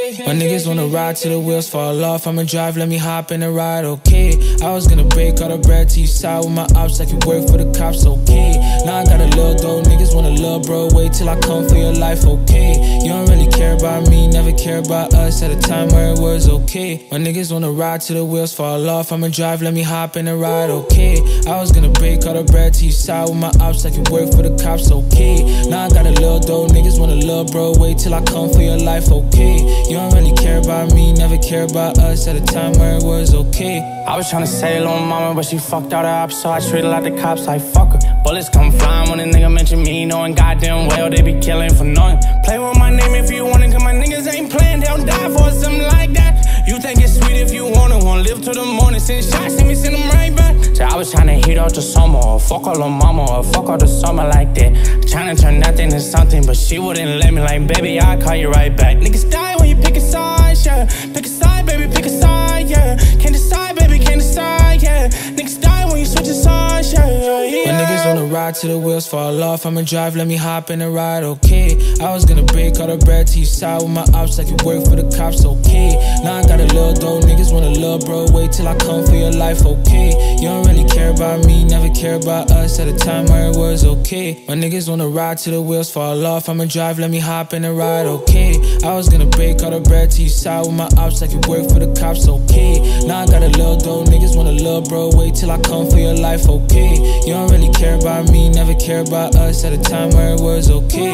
okay. My niggas wanna ride till the wheels fall off. I'ma drive, let me hop in the ride, okay. I was gonna break all the bread to you side with my ops like you work for the cops, okay. Now I got a little dough, niggas want a little bro. Wait till I come for your life, okay. You don't really care about me, never care about us at a time where it was okay. My niggas wanna ride till the wheels fall off. I'ma drive, let me hop in the ride, okay. I was gonna break all the bread to you side with my ops like you work for the cops, okay. Now I got a little dough, niggas want a little bro. Wait till I come for your life, okay. You don't really care about me, never care about us at a time where it was okay. I was tryna say little mama, but she fucked all the ops, so I treated like the cops, like fuck her. Bullets come flying when a nigga mention me, knowing goddamn well they be killing for nothing. Play with my name if you want it, cause my niggas ain't playing, they'll die for something like that. You think it's sweet if you want it, won't live till the morning, send shots, send them right back. So I was tryna heat up the summer, or fuck all the mama, or fuck all the summer like that. Tryna turn nothing into something, but she wouldn't let me, like baby, I'll call you right back. Niggas die when you pick a side, yeah. Pick a side, baby, pick a side, yeah. Can't decide, baby, can't decide, yeah. Niggas die when you switch a side, yeah. My niggas wanna ride till the wheels fall off. I'ma drive, let me hop in the ride, okay. I was gonna break all the bread to you side with my ops like you work for the cops, okay. Now I got a little dough, niggas want a little bro. Wait till I come for your life, okay. You don't really care about me, never care about us at a time where it was okay. My niggas wanna ride till the wheels fall off. I'ma drive, let me hop in the ride, okay. I was gonna break all the bread to you side with my ops like you work for the cops, okay. Now I got a little dough, niggas want a little bro. Wait till I come for your life, okay. You don't really care about me, never care about us at a time where it was okay.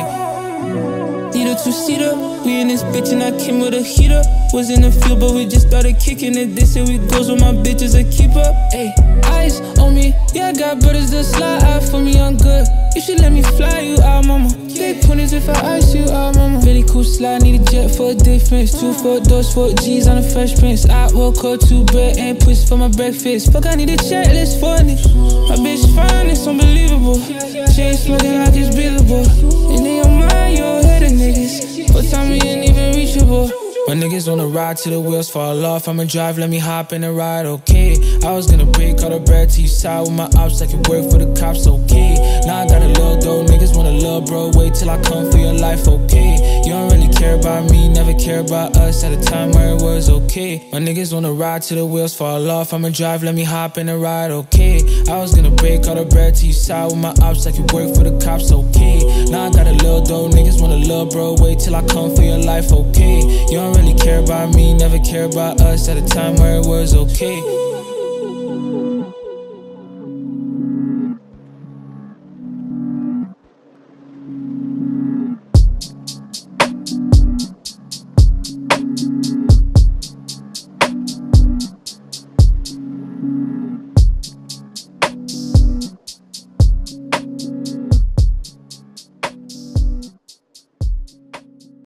Need a two-seater, we in this bitch and I came with a heater. Was in the field but we just started kicking it. This here we goes with my bitches a keeper. Ayy, eyes on me, yeah I got brothers that slide out for me, I'm good. You should let me fly you out, mama. They pointers if I ice you out, mama. Really cool slide, need a jet for a difference. 2 4 doors, 4 G's on the Fresh Prince. I woke up 2 bread and push for my breakfast. Fuck, I need a checklist for niggas. My bitch fine, it's unbelievable. Chain smoking like it's breathable. And in your mind, you're ahead of niggas. But time we ain't even reachable. My niggas wanna ride till the wheels fall off. I'ma drive, let me hop in the ride, okay. I was gonna break all the bread to you side with my ops like you work for the cops, okay. Now I got a little dough, niggas want a little bro. Wait till I come for your life, okay. You don't really care about me, never care about us at a time where it was okay. My niggas wanna ride till the wheels fall off. I'ma drive, let me hop in the ride, okay. I was gonna break all the bread to you side with my ops like you work for the cops, okay. Now I got a little dough, niggas want a little bro. Wait till I come for your life, okay. You don't really care about me, never care about us at a time where it was okay.